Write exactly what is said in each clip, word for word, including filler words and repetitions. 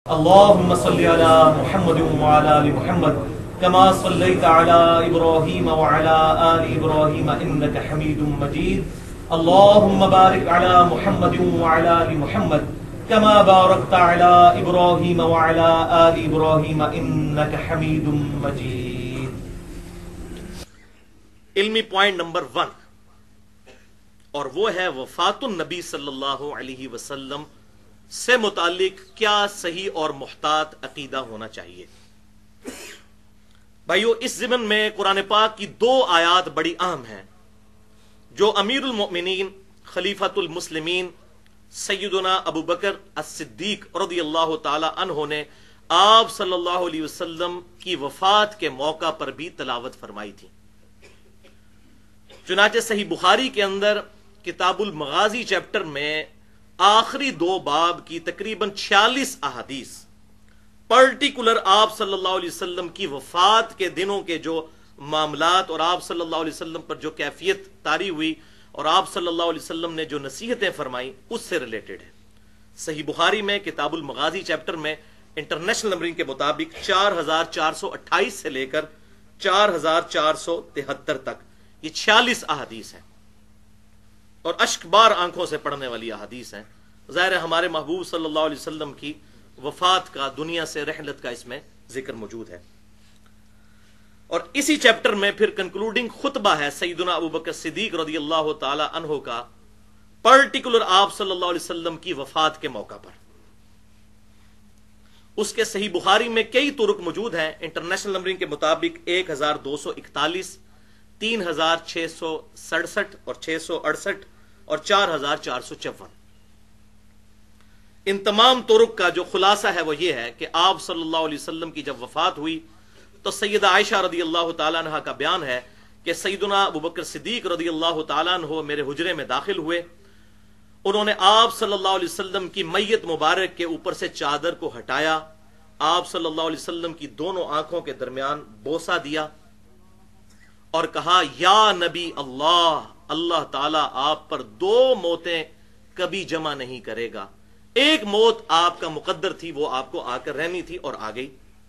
اللهم صل على محمد وعلى آل محمد كما صليت على إبراهيم وعلى آل إبراهيم إنك حميد مجيد. اللهم بارك على محمد وعلى آل محمد كما باركت على إبراهيم وعلى آل إبراهيم إنك حميد مجيد. علمی پوائنٹ نمبر ون، اور وہ ہے وفات النبی صلی اللہ علیہ وسلم سے متعلق کیا صحیح اور محتاط عقیدہ ہونا چاہیے. بھائیو، اس ضمن میں قرآن پاک کی دو آیات بڑی اہم ہیں جو امیر المؤمنین خلیفۃ المسلمین سیدنا ابو بکر الصدیق رضی اللہ تعالی عنہ نے آپ صلی اللہ علیہ وسلم کی وفات کے موقع پر بھی تلاوت فرمائی تھی. چنانچہ صحیح بخاری کے اندر کتاب المغازی چیپٹر میں آخری دو باب کی تقریباً چھیالیس احادیث پرٹیکولر آپ صلی اللہ علیہ وسلم کی وفات کے دنوں کے جو معاملات اور آپ صلی اللہ علیہ وسلم پر جو کیفیت طاری ہوئی اور آپ صلی اللہ علیہ وسلم نے جو نصیحتیں فرمائی اس سے ریلیٹڈ ہے. صحیح بخاری میں کتاب المغازی چیپٹر میں انٹرنیشنل نمبرنگ کے مطابق چار ہزار چار سو اٹھائیس سے لے کر چار ہزار چار سو تہتر تک یہ چھیالیس احادیث ہیں اور اشک بار آنکھوں سے پڑھنے والی احادیث ہیں. ظاہر ہے ہمارے محبوب صلی اللہ علیہ وسلم کی وفات کا، دنیا سے رحلت کا اس میں ذکر موجود ہے. اور اسی چیپٹر میں پھر کنکلوڈنگ خطبہ ہے سیدنا ابو بکر صدیق رضی اللہ تعالی عنہ کا پرٹیکولر آپ صلی اللہ علیہ وسلم کی وفات کے موقع پر. اس کے صحیح بخاری میں کئی طرق موجود ہیں. انٹرنیشنل نمبرنگ کے مطابق ایک ہزار دو سو اکتالیس، تین ہزار چھ سو سڑسٹھ اور چھ سو اڑسٹھ اور چار ہزار چار سو چون. ان تمام طرق کا جو خلاصہ ہے وہ یہ ہے کہ آپ صلی اللہ علیہ وسلم کی جب وفات ہوئی تو سیدہ عائشہ رضی اللہ تعالیٰ عنہ کا بیان ہے کہ سیدنا ابو بکر صدیق رضی اللہ تعالیٰ عنہ میرے حجرے میں داخل ہوئے. انہوں نے آپ صلی اللہ علیہ وسلم کی میت مبارک کے اوپر سے چادر کو ہٹایا، آپ صلی اللہ علیہ وسلم کی دونوں آنکھوں کے درمیان بوسہ دیا اور کہا، یا نبی اللہ، اللہ تعالیٰ آپ پر دو موتیں کبھی جمع نہیں کرے گا. ایک موت آپ کا مقدر تھی، وہ آپ کو آ کر رہنی تھی اور آ گئی.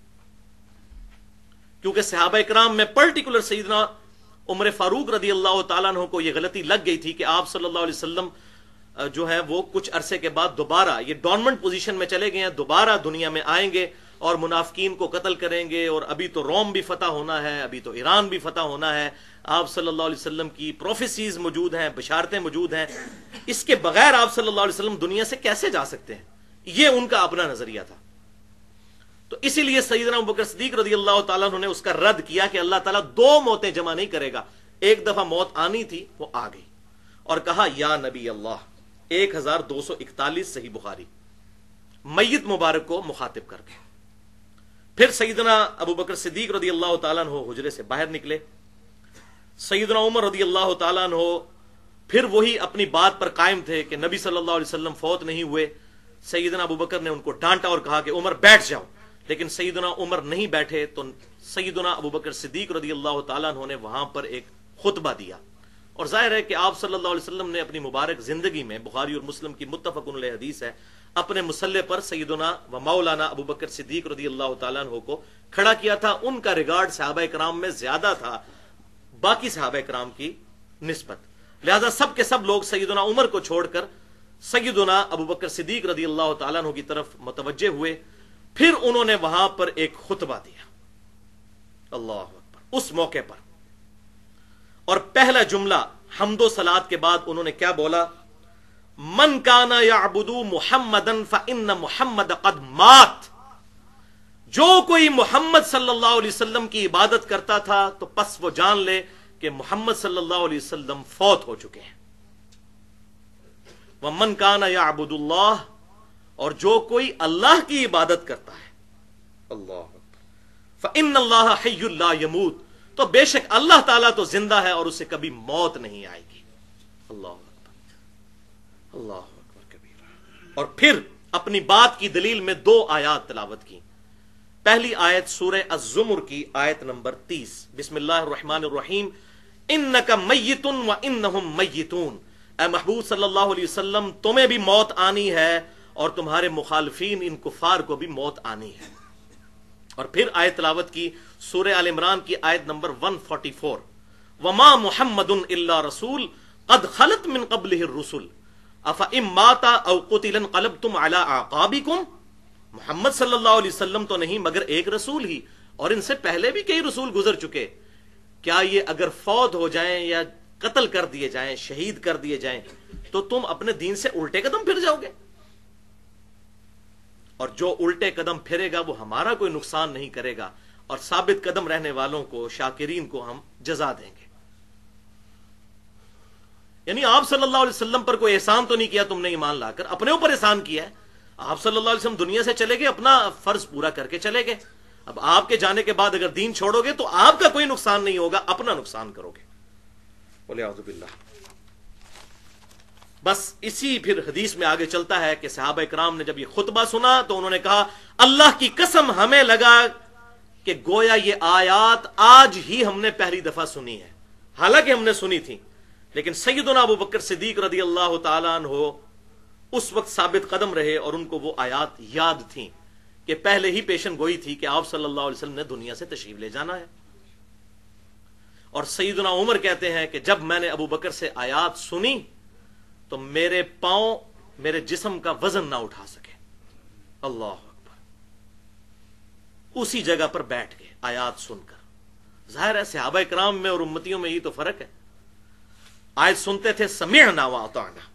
کیونکہ صحابہ کرام میں پرٹیکولر سیدنا عمر فاروق رضی اللہ تعالیٰ عنہ کو یہ غلطی لگ گئی تھی کہ آپ صلی اللہ علیہ وسلم جو ہے وہ کچھ عرصے کے بعد دوبارہ یہ ڈورمنٹ پوزیشن میں چلے گئے ہیں، دوبارہ دنیا میں آئیں گے اور منافقین کو قتل کریں گے، اور ابھی تو روم بھی فتح ہونا ہے، ابھی تو ایران بھی فتح ہونا ہے. آپ صلی اللہ علیہ وسلم کی پروفیسیز موجود ہیں، بشارتیں موجود ہیں. اس کے بغیر آپ صلی اللہ علیہ وسلم دنیا سے کیسے جا سکتے ہیں؟ یہ ان کا اپنا نظریہ تھا. تو اسی لیے سیدنا ابو بکر صدیق رضی اللہ تعالیٰ عنہ نے اس کا رد کیا کہ اللہ تعالیٰ دو موتیں جمع نہیں کرے گا. ایک دفعہ موت آنی تھی، وہ آ گئی، اور کہا یا نبی اللہ. ایک ہزار دو سو اکتالیس صحیح بخاری، میت مبارک کو مخاطب کر کے. پھر سیدنا ابو بکر صدیق رضی اللہ تعالیٰ عنہ حجرے سے باہر نکلے. سیدنا عمر رضی اللہ تعالیٰ عنہ پھر وہی اپنی بات پر قائم تھے کہ نبی صلی اللہ علیہ وسلم فوت نہیں ہوئے. سیدنا ابو بکر نے ان کو ڈانٹا اور کہا کہ عمر بیٹھ جاؤ، لیکن سیدنا عمر نہیں بیٹھے. تو سیدنا ابو بکر صدیق رضی اللہ تعالیٰ عنہ نے وہاں پر ایک خطبہ دیا. اور ظاہر ہے کہ آپ صلی اللہ علیہ وسلم نے اپنی مبارک زندگی میں، بخاری اور مسلم کی متفق علیہ حدیث ہے، اپنے مسلح پر سیدنا و مولانا ابو بکر صدیق رضی اللہ تعالیٰ عنہ کو کھڑا کیا تھا. ان کا ریگارڈ صحابہ کرام میں زیادہ تھا باقی صحابہ کرام کی نسبت، لہذا سب کے سب لوگ سیدنا عمر کو چھوڑ کر سیدنا ابو بکر صدیق رضی اللہ تعالیٰ عنہ کی طرف متوجہ ہوئے. پھر انہوں نے وہاں پر ایک خطبہ دیا، اللہ اکبر، اس موقع پر. اور پہلا جملہ حمد و صلات کے بعد انہوں نے کیا بولا؟ من کان یعبد محمدا فان محمد قد مات. جو کوئی محمد صلی اللہ علیہ وسلم کی عبادت کرتا تھا تو پس وہ جان لے کہ محمد صلی اللہ علیہ وسلم فوت ہو چکے ہیں. ومن کان یعبد اللہ، اور جو کوئی اللہ کی عبادت کرتا ہے، اللہ فان اللہ حی لا یموت، تو بے شک اللہ تعالیٰ تو زندہ ہے اور اسے کبھی موت نہیں آئے گی. اللہ اکبر، اللہ اکبر کبیرہ. اور پھر اپنی بات کی دلیل میں دو آیات تلاوت کی. پہلی آیت سورہ الزمر کی آیت نمبر تیس، بسم اللہ الرحمن الرحیم، انک میت و انہم میتون. اے محبوب صلی اللہ علیہ وسلم، تمہیں بھی موت آنی ہے اور تمہارے مخالفین ان کفار کو بھی موت آنی ہے. اور پھر آیت تلاوت کی سورہ آل عمران کی آیت نمبر ایک سو چوالیس، وما محمد الا رسول قد خلت من قبلہ الرسل افئن مات او قتل انقلبتم علی اعقابکم. محمد صلی اللہ علیہ وسلم تو نہیں مگر ایک رسول ہی، اور ان سے پہلے بھی کئی رسول گزر چکے. کیا یہ اگر فوت ہو جائیں یا قتل کر دیے جائیں، شہید کر دیے جائیں، تو تم اپنے دین سے الٹے قدم پھر جاؤ گے؟ اور جو الٹے قدم پھرے گا وہ ہمارا کوئی نقصان نہیں کرے گا، اور ثابت قدم رہنے والوں کو، شاکرین کو ہم جزا دیں گے. یعنی آپ صلی اللہ علیہ وسلم پر کوئی احسان تو نہیں کیا تم نے ایمان لا کر، اپنے اوپر احسان کیا ہے. آپ صلی اللہ علیہ وسلم دنیا سے چلے گئے، اپنا فرض پورا کر کے چلے گئے. اب آپ کے جانے کے بعد اگر دین چھوڑو گے تو آپ کا کوئی نقصان نہیں ہوگا، اپنا نقصان کرو گے. وَلِعَوْذُ بِاللَّهِ. بس اسی پھر حدیث میں آگے چلتا ہے کہ صحابہ اکرام نے جب یہ خطبہ سنا تو انہوں نے کہا اللہ کی قسم ہمیں لگا کہ گویا یہ آیات آج ہی ہم نے پہلی دفعہ سنی ہے. حالانکہ ہم نے سنی تھی، لیکن سیدنا ابو بکر صدیق رضی اللہ تعالیٰ عنہ اس وقت ثابت قدم رہے اور ان کو وہ آیات یاد تھیں کہ پہلے ہی پیشن گوئی تھی کہ آپ صلی اللہ علیہ وسلم نے دنیا سے تشریف لے جانا ہے. اور سیدنا عمر کہتے ہیں کہ جب میں نے ابو بکر سے آیات سنی تو میرے پاؤں میرے جسم کا وزن نہ اٹھا سکے. اللہ اکبر. اسی جگہ پر بیٹھ گئے آیات سن کر. ظاہر ہے صحابہ کرام میں اور امتیوں میں یہ تو فرق ہے. آیت سنتے تھے سمعنا واطعنا.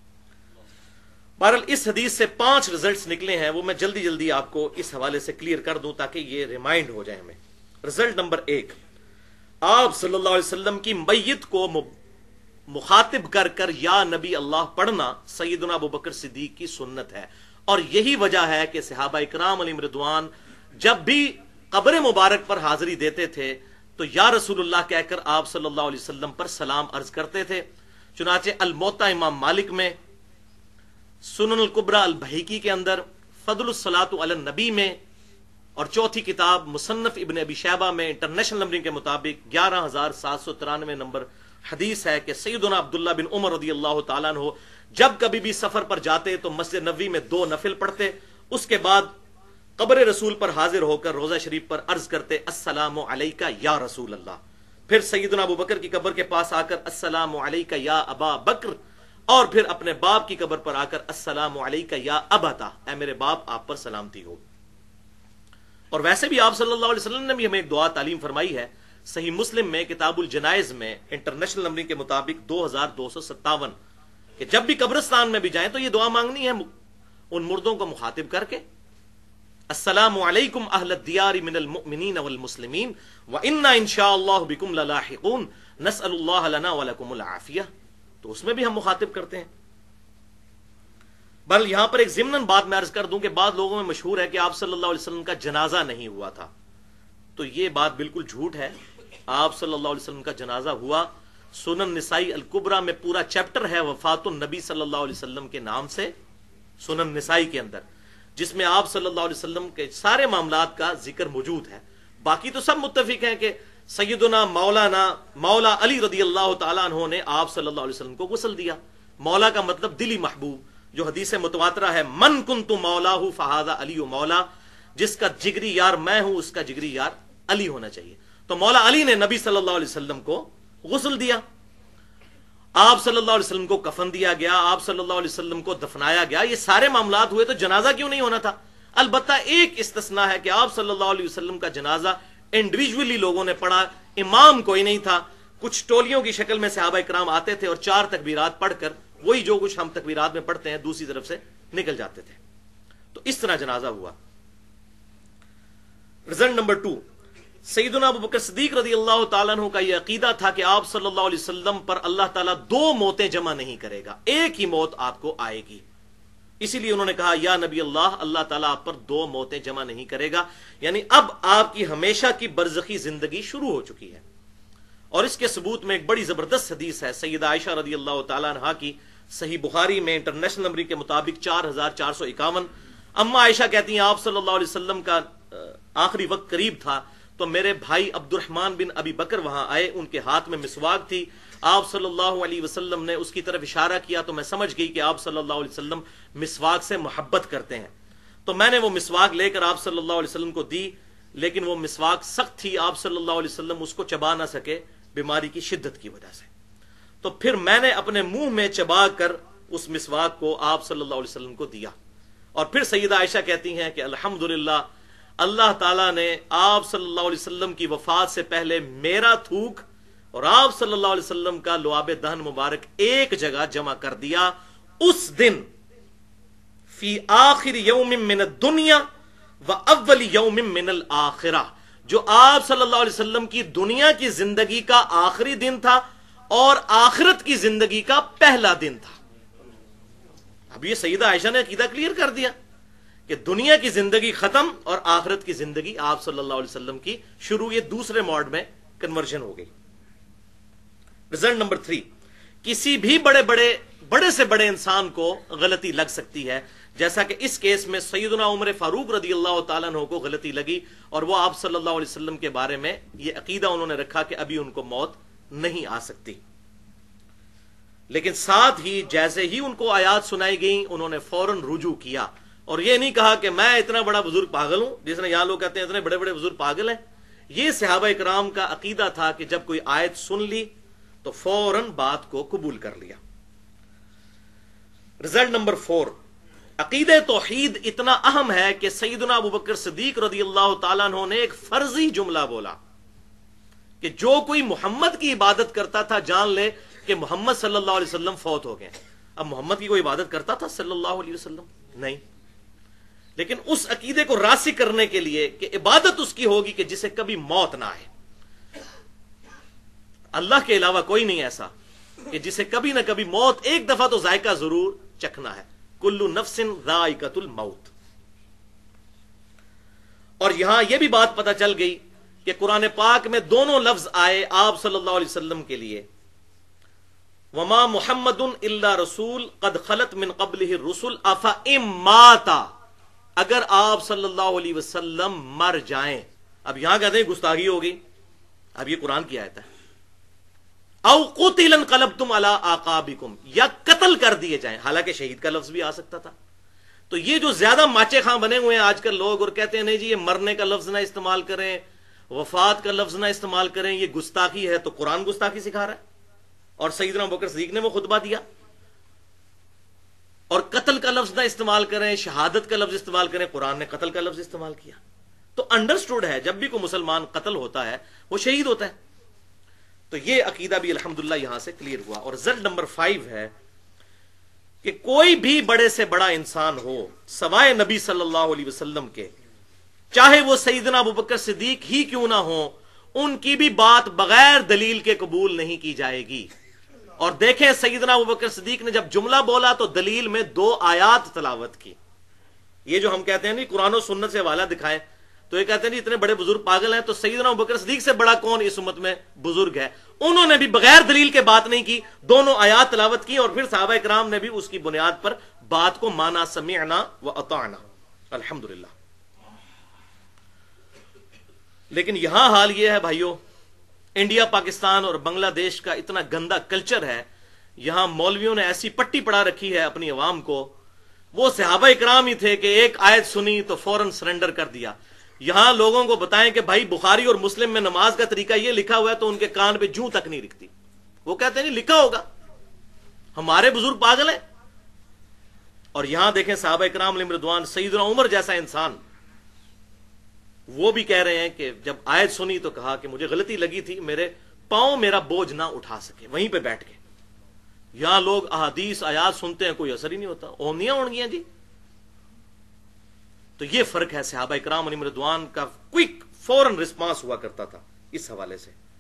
بہرحال اس حدیث سے پانچ رزلٹس نکلے ہیں، وہ میں جلدی جلدی آپ کو اس حوالے سے کلیئر کر دوں تاکہ یہ ریمائنڈ ہو جائے ہمیں. رزلٹ نمبر ایک، آپ صلی اللہ علیہ وسلم کی میت کو مخاطب کر کر یا نبی اللہ پڑھنا سیدنا ابو بکر صدیق کی سنت ہے. اور یہی وجہ ہے کہ صحابہ اکرام علیہم رضوان جب بھی قبر مبارک پر حاضری دیتے تھے تو یا رسول اللہ کہہ کر آپ صلی اللہ علیہ وسلم پر سلام عرض کرتے تھے. چنانچہ الموطا امام مالک میں، سنن الکبریٰ البہیقی کے اندر، فضل الصلاۃ علی النبی میں، اور چوتھی کتاب مصنف ابن ابی شیبہ میں انٹرنیشنل نمبرنگ کے مطابق گیارہ ہزار سات سو ترانوے نمبر حدیث ہے کہ سیدنا عبداللہ بن عمر رضی اللہ تعالیٰ عنہ جب کبھی بھی سفر پر جاتے تو مسجد نبوی میں دو نفل پڑھتے، اس کے بعد قبر رسول پر حاضر ہو کر روضہ شریف پر عرض کرتے السلام علیکہ یا رسول اللہ. پھر سیدنا ابو بکر کی قبر کے پاس آ کر السلام علیکہ یا ابا بکر، اور پھر اپنے باپ کی قبر پر آ کر السلام علیکہ یا ابتا، اے میرے باپ آپ پر سلامتی ہو. اور ویسے بھی آپ صلی اللہ علیہ وسلم نے بھی ہمیں ایک دعا تعلیم فرمائی ہے. صحیح مسلم میں کتاب الجنائز میں انٹرنیشنل نمبرنگ کے مطابق دو ہزار دو سو ستاون کہ جب بھی قبرستان میں بھی جائیں تو یہ دعا مانگنی ہے ان مردوں کو مخاطب کر کے، السلام علیکم اہل الدیار من المؤمنین والمسلمین وإنا انشاء اللہ بکم للاحقون نسأل اللہ لنا ولکم العافیہ. تو اس میں بھی ہم مخاطب کرتے ہیں. بل یہاں پر ایک ضمناً بات میں عرض کر دوں کہ بعض لوگوں میں مشہور ہے کہ آپ صلی اللہ علیہ وسلم کا جنازہ نہیں ہوا تھا. تو یہ بات بالکل جھوٹ ہے. آپ صلی اللہ علیہ وسلم کا جنازہ ہوا. سنن نسائی الکبریٰ میں پورا چیپٹر ہے وفات النبی صلی اللہ علیہ وسلم کے نام سے، سنن نسائی کے اندر، جس میں آپ صلی اللہ علیہ وسلم کے سارے معاملات کا ذکر موجود ہے. باقی تو سب متفق ہیں کہ سیدنا مولانا مولا علی رضی اللہ تعالیٰ عنہ نے آپ صلی اللہ علیہ وسلم کو غسل دیا. مولا کا مطلب دلی محبوب، جو حدیث متواترہ ہے من کنت مولا فہذا علی مولا، جس کا جگری یار میں ہوں اس کا جگری یار علی ہونا چاہیے. تو مولا علی نے نبی صلی اللہ علیہ وسلم کو غسل دیا. آپ صلی اللہ علیہ وسلم کو کفن دیا گیا، آپ صلی اللہ علیہ وسلم کو دفنایا گیا. یہ سارے معاملات ہوئے تو جنازہ کیوں نہیں ہونا تھا؟ البتہ ایک استثناء ہے کہ آپ صلی اللہ علیہ وسلم کا جنازہ انڈیویجولی لوگوں نے پڑھا، امام کوئی نہیں تھا. کچھ ٹولیوں کی شکل میں صحابہ کرام آتے تھے اور چار تکبیرات پڑھ کر وہی جو کچھ ہم تکبیرات میں پڑھتے ہیں دوسری طرف سے نکل جاتے تھے. تو اس طرح جنازہ ہوا. رزلٹ نمبر ٹو، سیدنا ابو بکر صدیق رضی اللہ تعالیٰ عنہ کا یہ عقیدہ تھا کہ آپ صلی اللہ علیہ وسلم پر اللہ تعالیٰ دو موتیں جمع نہیں کرے گا، ایک ہی موت آپ کو آئے گی. اسی لیے انہوں نے کہا یا نبی اللہ، اللہ تعالیٰ آپ پر دو موتیں جمع نہیں کرے گا. یعنی اب آپ کی ہمیشہ کی برزخی زندگی شروع ہو چکی ہے. اور اس کے ثبوت میں ایک بڑی زبردست حدیث ہے سیدہ عائشہ رضی اللہ تعالیٰ عنہا کی، صحیح بخاری میں انٹرنیشنل نمبر کے مطابق چار ہزار چار سو اکاون. اما عائشہ کہتی ہیں آپ صلی اللہ علیہ وسلم کا آخری وقت قریب تھا تو میرے بھائی عبد الرحمن بن ابی بکر وہاں آئے، ان کے ہاتھ میں مسواک تھی. آپ صلی اللہ علیہ وسلم نے اس کی طرف اشارہ کیا تو میں سمجھ گئی کہ آپ صلی اللہ علیہ وسلم مسواک سے محبت کرتے ہیں، تو میں نے وہ مسواک لے کر آپ صلی اللہ علیہ وسلم کو دی، لیکن وہ مسواک سخت تھی، آپ صلی اللہ علیہ وسلم اس کو چبا نہ سکے بیماری کی شدت کی وجہ سے، تو پھر میں نے اپنے منہ میں چبا کر اس مسواک کو آپ صلی اللہ علیہ وسلم کو دیا۔ اور پھر سیدہ عائشہ کہتی ہیں کہ الحمدللہ اللہ تعالیٰ نے آپ صلی اللہ علیہ وسلم کی وفات سے پہلے میرا تھوک اور آپ صلی اللہ علیہ وسلم کا لعاب دہن مبارک ایک جگہ جمع کر دیا اس دن، فی آخر یوم من الدنیا و اول یوم من الآخرہ، جو آپ صلی اللہ علیہ وسلم کی دنیا کی زندگی کا آخری دن تھا اور آخرت کی زندگی کا پہلا دن تھا۔ اب یہ سیدہ عائشہ نے عقیدہ کلیئر کر دیا کہ دنیا کی زندگی ختم اور آخرت کی زندگی آپ صلی اللہ علیہ وسلم کی شروع، یہ دوسرے موڈ میں کنورژن ہو گئی۔ رزلٹ نمبر تھری، کسی بھی بڑے بڑے بڑے سے بڑے انسان کو غلطی لگ سکتی ہے، جیسا کہ اس کیس میں سیدنا عمر فاروق رضی اللہ تعالیٰ عنہ کو غلطی لگی، اور وہ آپ صلی اللہ علیہ وسلم کے بارے میں یہ عقیدہ انہوں نے رکھا کہ ابھی ان کو موت نہیں آ سکتی، لیکن ساتھ ہی جیسے ہی ان کو آیات سنائی گئیں انہوں نے فوراً رجوع کیا، اور یہ نہیں کہا کہ میں اتنا بڑا بزرگ پاگل ہوں، جس نے یہاں لوگ کہتے ہیں اتنے بڑے بڑے بزرگ پاگل ہیں۔ یہ صحابہ کرام کا عقیدہ تھا کہ جب کوئی آیت سن لی تو فوراً بات کو قبول کر لیا۔ رزلٹ نمبر فور، عقیدہ توحید اتنا اہم ہے کہ سیدنا ابوبکر صدیق رضی اللہ تعالیٰ عنہ نے ایک فرضی جملہ بولا کہ جو کوئی محمد کی عبادت کرتا تھا جان لے کہ محمد صلی اللہ علیہ وسلم فوت ہو گئے۔ اب محمد کی کوئی عبادت کرتا تھا صلی اللہ علیہ وسلم؟ نہیں، لیکن اس عقیدے کو راسخ کرنے کے لیے کہ عبادت اس کی ہوگی کہ جسے کبھی موت نہ آئے۔ اللہ کے علاوہ کوئی نہیں ایسا کہ جسے کبھی نہ کبھی موت ایک دفعہ تو ذائقہ ضرور چکھنا ہے، کل نفس ذائقۃ الموت۔ اور یہاں یہ بھی بات پتہ چل گئی کہ قرآن پاک میں دونوں لفظ آئے آپ صلی اللہ علیہ وسلم کے لیے، وما محمد الا رسول قد خلت من قبلہ الرسل افئن مات، اگر آپ صلی اللہ علیہ وسلم مر جائیں۔ اب یہاں کہتے ہیں گستاخی ہوگی، اب یہ قرآن کی آیت ہے، او قتل انقلبتم علی اعقابکم، یا قتل کر دیے جائیں، حالانکہ شہید کا لفظ بھی آ سکتا تھا۔ تو یہ جو زیادہ ماچے خاں بنے ہوئے ہیں آج کل لوگ اور کہتے ہیں نہیں جی یہ مرنے کا لفظ نہ استعمال کریں، وفات کا لفظ نہ استعمال کریں، یہ گستاخی ہے، تو قرآن گستاخی سکھا رہا ہے، اور سیدنا ابوبکر صدیق نے وہ خطبہ دیا۔ اور قتل کا لفظ نہ استعمال کریں، شہادت کا لفظ استعمال کریں، قرآن نے قتل کا لفظ استعمال کیا۔ تو انڈرسٹوڈ ہے جب بھی کوئی مسلمان قتل ہوتا ہے وہ شہید ہوتا ہے۔ تو یہ عقیدہ بھی الحمدللہ یہاں سے کلیئر ہوا۔ اور رزلٹ نمبر فائیو ہے کہ کوئی بھی بڑے سے بڑا انسان ہو سوائے نبی صلی اللہ علیہ وسلم کے، چاہے وہ سیدنا ابوبکر صدیق ہی کیوں نہ ہو، ان کی بھی بات بغیر دلیل کے قبول نہیں کی جائے گی۔ اور دیکھیں سیدنا ابوبکر صدیق نے جب جملہ بولا تو دلیل میں دو آیات تلاوت کی۔ یہ جو ہم کہتے ہیں نہیں قرآن و سنت سے حوالہ دکھائیں، تو یہ کہتے ہیں نہیں اتنے بڑے بزرگ پاگل ہیں، تو سیدنا ابوبکر صدیق سے بڑا کون اس امت میں بزرگ ہے؟ انہوں نے بھی بغیر دلیل کے بات نہیں کی، دونوں آیات تلاوت کی، اور پھر صحابہ کرام نے بھی اس کی بنیاد پر بات کو مانا، سمعنا و اطعنا، الحمدللہ۔ لیکن یہاں حال یہ ہے بھائیو، انڈیا پاکستان اور بنگلہ دیش کا اتنا گندا کلچر ہے، یہاں مولویوں نے ایسی پٹی پڑا رکھی ہے اپنی عوام کو، وہ صحابہ اکرام ہی تھے کہ ایک آیت سنی تو فوراً سرنڈر کر دیا۔ یہاں لوگوں کو بتائیں کہ بھائی بخاری اور مسلم میں نماز کا طریقہ یہ لکھا ہوا ہے، تو ان کے کان پہ جوں تک نہیں رکھتی، وہ کہتے ہیں نہیں لکھا ہوگا، ہمارے بزرگ پاگل ہیں۔ اور یہاں دیکھیں صحابہ اکرام علیہم رضوان، سیدنا عمر جیسا انسان، وہ بھی کہہ رہے ہیں کہ جب آیت سنی تو کہا کہ مجھے غلطی لگی تھی، میرے پاؤں میرا بوجھ نہ اٹھا سکے، وہیں پہ بیٹھ کے۔ یہاں لوگ احادیث آیات سنتے ہیں کوئی اثر ہی نہیں ہوتا، اونیاں اڑ گیا جی۔ تو یہ فرق ہے، صحابہ اکرام علیہم رضوان کا کوئک فوراً رسپانس ہوا کرتا تھا اس حوالے سے۔